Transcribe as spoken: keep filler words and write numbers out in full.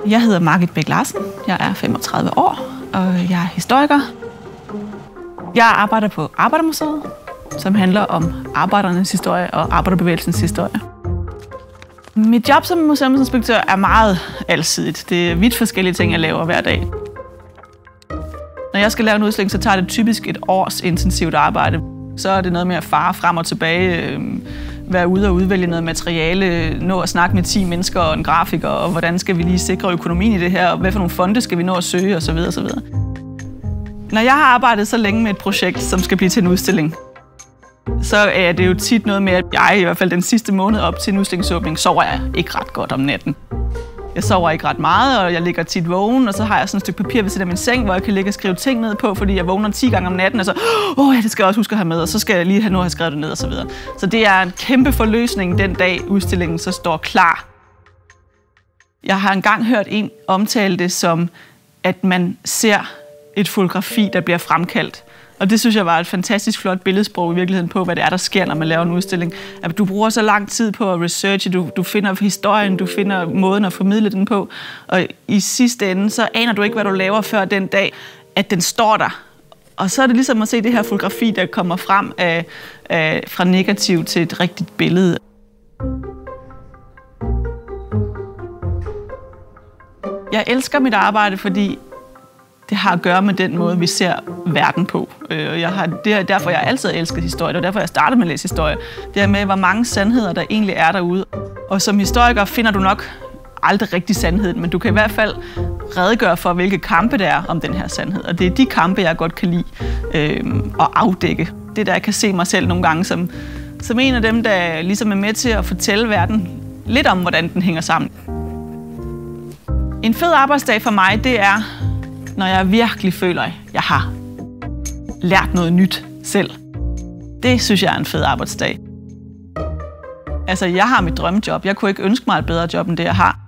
Jeg hedder Margit Bech Larsen. Jeg er femogtredive år, og jeg er historiker. Jeg arbejder på Arbejdermuseet, som handler om arbejdernes historie og arbejderbevægelsens historie. Mit job som museumsinspektør er meget alsidigt. Det er vidt forskellige ting, jeg laver hver dag. Når jeg skal lave en udstilling, så tager det typisk et års intensivt arbejde. Så er det noget med at fare frem og tilbage, øh, være ude og udvælge noget materiale, nå at snakke med ti mennesker og en grafiker, og hvordan skal vi lige sikre økonomien i det her, og hvad for nogle fonde skal vi nå at søge, osv. osv. Når jeg har arbejdet så længe med et projekt, som skal blive til en udstilling, så er det jo tit noget med, at jeg i hvert fald den sidste måned op til en udstillingsåbning, sover jeg ikke ret godt om natten. Jeg sover ikke ret meget, og jeg ligger tit vågen, og så har jeg sådan et stykke papir ved siden af min seng, hvor jeg kan ligge og skrive ting ned på, fordi jeg vågner ti gange om natten, og så, åh oh, ja, det skal jeg også huske at have med, og så skal jeg lige have nu have skrevet det ned, og så videre. Så det er en kæmpe forløsning den dag, udstillingen så står klar. Jeg har engang hørt en omtale det som, at man ser et fotografi, der bliver fremkaldt. Og det synes jeg var et fantastisk flot billedsprog i virkeligheden på, hvad det er, der sker, når man laver en udstilling. At du bruger så lang tid på at researche, du, du finder historien, du finder måden at formidle den på. Og i sidste ende, så aner du ikke, hvad du laver før den dag, at den står der. Og så er det ligesom at se det her fotografi, der kommer frem af, af, fra negativ til et rigtigt billede. Jeg elsker mit arbejde, fordi det har at gøre med den måde, vi ser verden på. Jeg har, det er derfor, jeg altid har elsket historie. Det er derfor, jeg startede med at læse historie. Det er med, hvor mange sandheder, der egentlig er derude. Og som historiker finder du nok aldrig rigtig sandheden, men du kan i hvert fald redegøre for, hvilke kampe der er om den her sandhed. Og det er de kampe, jeg godt kan lide øh, at afdække. Det er der, jeg kan se mig selv nogle gange som, som en af dem, der ligesom er med til at fortælle verden lidt om, hvordan den hænger sammen. En fed arbejdsdag for mig, det er, når jeg virkelig føler, at jeg har lært noget nyt selv. Det synes jeg er en fed arbejdsdag. Altså, jeg har mit drømmejob. Jeg kunne ikke ønske mig et bedre job, end det jeg har.